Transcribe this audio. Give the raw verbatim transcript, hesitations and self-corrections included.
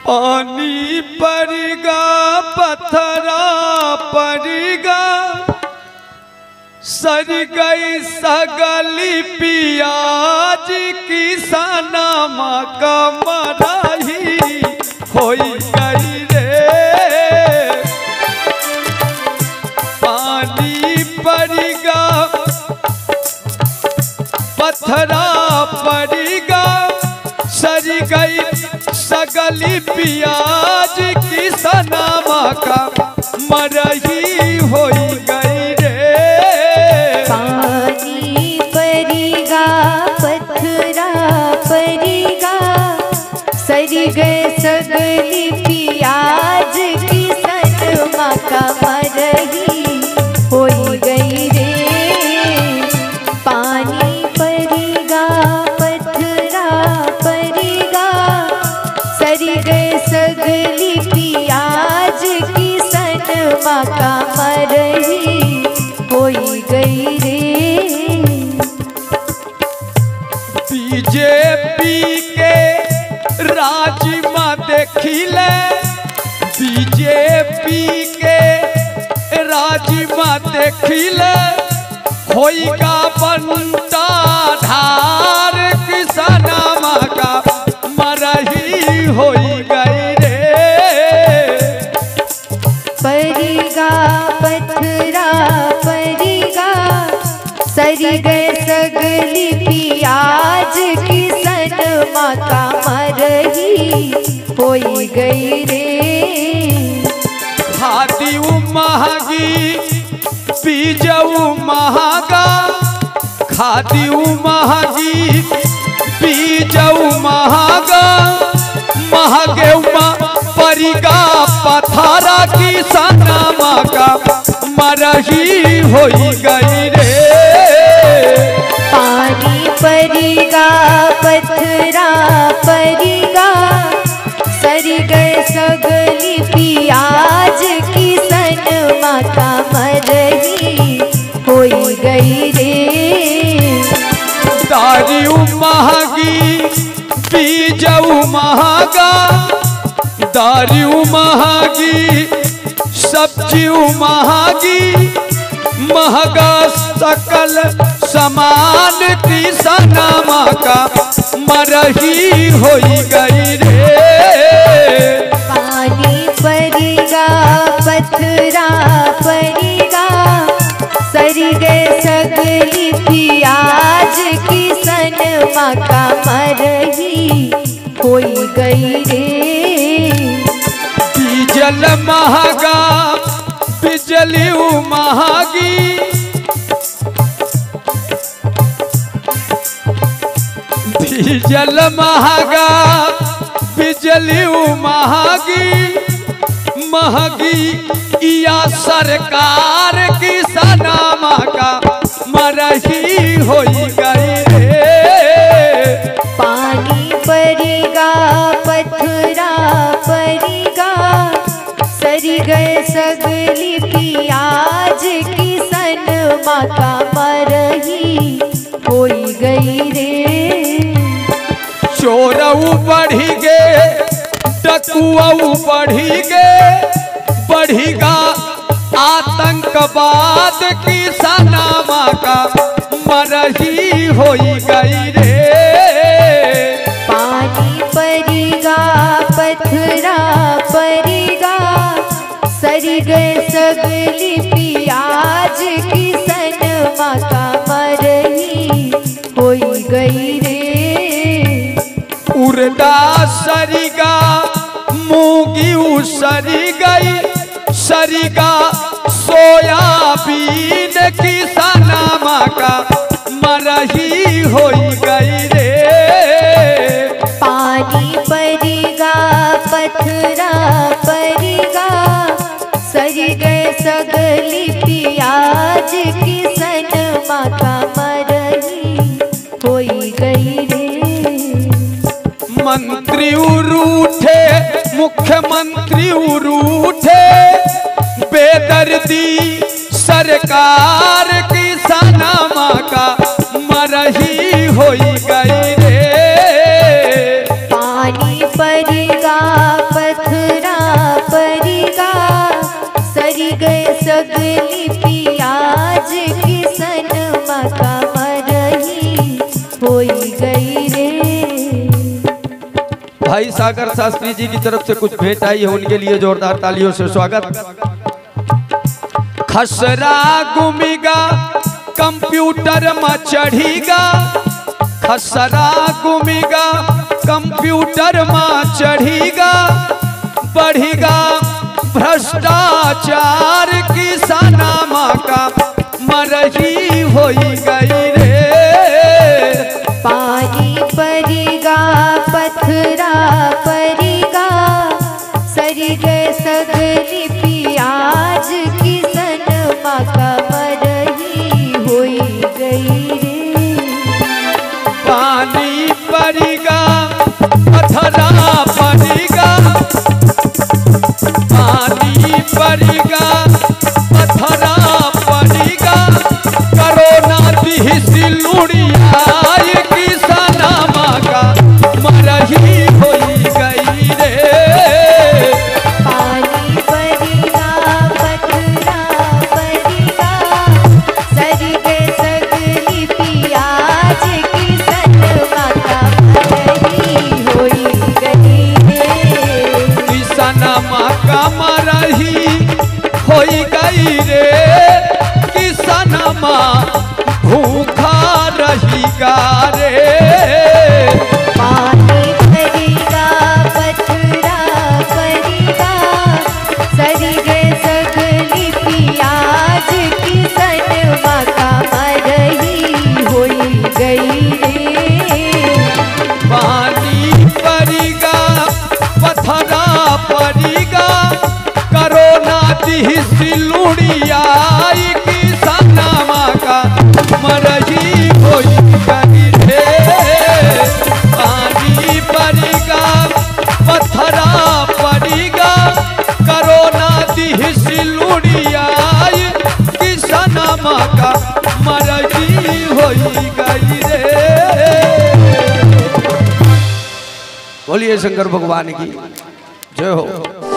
पानी पड़गा पत्थरा पड़गा सर गई सगली पियाज किसानमा का मराही होई गई रे। पानी पड़गा पत्थरा पड़गा सर गई सगली पियाज किसानमा का मरही होई गई रे। पानी पड़गा पत्थरा पड़गा सर गए सगली पियाज किसानमा का मरही होई गई रे। पानी पड़गा पत्थरा पड़गा सर गए सगली पियाज किसानमा का मरही होई गई रे। बीजेपी के राजमा देखिले बीजेपी के राजमा देखिले होइगा बनता धार किसानमा का मरही होई गई रे। पड़गा पत्थरा पड़गा सर गए सगली पियाज किसानमा का मरही होई गई रे। खादी महंगी बीजऊ महंगा खादी महंगी बीजऊ महंगा महंगे पड़गा पथरा किसानमा का मरही होई गई रे। पानी पड़गा पत्थरा पड़गा सर गए सगली पियाज किसानमा का मरही होई गई रे। दारी महंगी बीजऊ महंगा दारी महंगी सब्जी महंगी महंगा सकल समान किसानमा का मरही होई गई रे। पानी पड़गा पत्थरा पड़गा सर गए सगली पियाज किसानमा का मरही होई गई रे। डीजल महंगा बिजली महंगी डीजल महंगा बिजली महंगी महंगी या सरकार किसानमा का मरही होई गई रे। पानी पड़गा पत्थरा पड़गा सर गए सगली पियाज किसानमा का मरही होई गई रे। चोरऊ बढ़ी गे टकुआऊ बढ़ी गे बढ़ीगा आतंकवाद किसानमा का मरही होई गई रे। पानी पड़गा पत्थरा पड़गा सर गए सगली पियाज किसानमा का मरही होई गई रे। उड़दा सरिगा मूंगी उसरी गई सरिगा सोयाबीन किसानमा का मरही होई गई रे। पानी पड़गा पत्थरा पड़गा सर गए सगली पियाज किसानमा का मरही होई गई रे। मंत्री उरूठे मुख्यमंत्री उरूठे बेदर्दी सरकार किसानमा का मरही होई गई रे। पानी पड़गा भाई सागर शास्त्री जी की तरफ से कुछ भेंट आई है, उनके लिए जोरदार तालियों से स्वागत। खसरा गुमिगा कंप्यूटर में चढ़ीगा, खसरा गुमिगा कंप्यूटर में चढ़ीगा, बढ़ीगा भ्रष्टाचार किसानमा का मरही होई गई रे। पानी परिगा पथरा परिगा, सरी गए सगली पियाज किसनमा का मरही होई गई रे। पानी परिगा पथरा परिगा, पानी परिगा पथरा परिगा, करोना दी सिलुड़िया किसानमा का मरही होई गई रे। पानी परिगा पथरा परिगा, सरी गए सगली पियाज किसनमा का मरही होई गई रे। किसानमा का मरही होई गई रे, किसानमा भूखा रहीगा रे। पानी परिगा पथरा परिगा, सरी गए सगली पियाज किसनमा का मरही होई गई रे। पानी परिगा पथरा परिगा, करोना दी सिलुड़िया किसानमा का मरही होई गई रे। पानी परिगा पथरा परिगा, करोना दी सिलुड़िया किसानमा का मरही होई गई रे। बोलिए शंकर भगवान की जय हो।